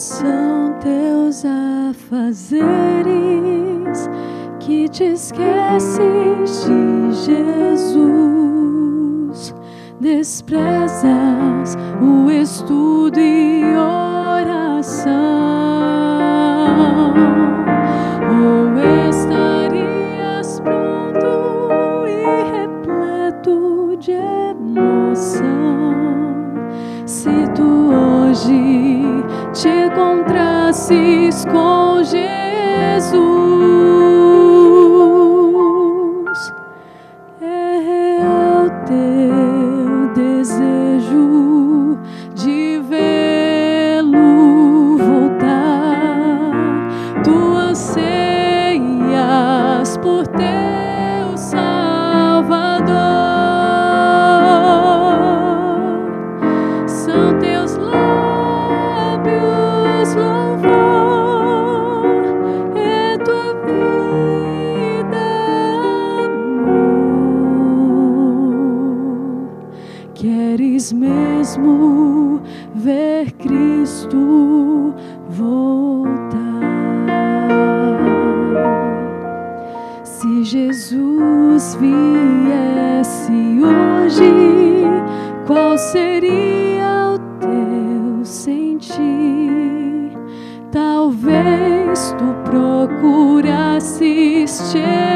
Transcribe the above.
são teus afazeres que te esqueces de Jesus? Desprezas o estudo e oração, ou estarias pronto e repleto de emoção se tu hoje te encontrasses com Jesus? É real teu desejo de vê-lo voltar. Tu anseias por teu Salvador. São teus lábios louvor, é tua vida amor. Queres mesmo ver Cristo voltar? Se Jesus viesse hoje, qual seria o teu sentir? Talvez tu procurasses te